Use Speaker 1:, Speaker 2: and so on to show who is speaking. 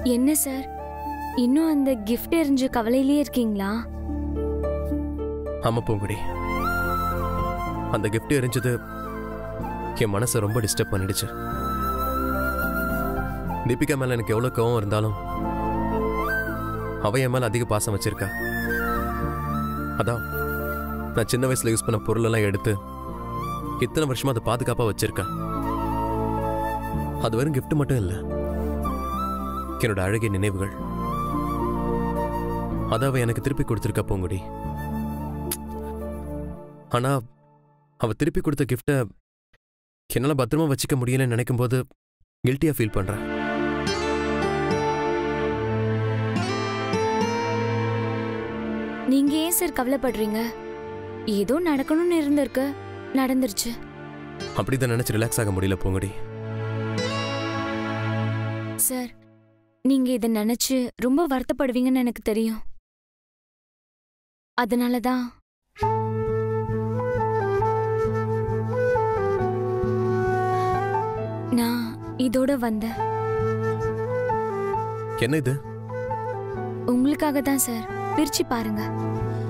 Speaker 1: என்ன சார், இன்னும் அந்த கிஃப்ட் எரிஞ்ச கவலையிலேயே இருக்கீங்களா?
Speaker 2: ஆமா பூங்குடி, அந்த கிஃப்ட் எரிஞ்சது என் மனசை ரொம்ப டிஸ்டர்ப் பண்ணிடுச்சு. தீபிகா மேல எனக்கு எவ்வளவு கோவம் இருந்தாலும் அவ என் மேல அதிக பாசம் வச்சிருக்கா. அதான் நான் சின்ன வயசுல யூஸ் பண்ண பொருள் எல்லாம் எடுத்து இத்தனை வருஷமா அதை பாதுகாப்பா வச்சிருக்கா. அது வெறும் கிஃப்ட் மட்டும் இல்ல, என்னோட அழகிய நினைவுகள். அத அவ எனக்கு திருப்பி கொடுத்திருக்கா பூங்குடி. ஆனா அவ திருப்பி கொடுத்த கிஃப்ட என்னால பத்திரமா வச்சுக்க முடியலன்னு நினைக்கும் போது கில்ட்டியா ஃபீல் பண்றேன்.
Speaker 1: நீங்க ஏன் சார் கவலைப்படுறீங்க? ஏதோ நடக்கணும்னு இருந்திருக்கு, நடந்துருச்சு.
Speaker 2: அப்படிதான் நினைச்சு ரிலாக்ஸ் ஆக முடியல பூங்குடி.
Speaker 1: சார், நீங்க இதை நினைச்சு ரொம்ப வருத்தப்படுவீங்கன்னு எனக்கு தெரியும். அதனாலதான் நான் இதோட வந்தேன்.
Speaker 2: என்ன இது?
Speaker 1: உங்களுக்காக தான் சார். பிரிச்சு பாருங்க.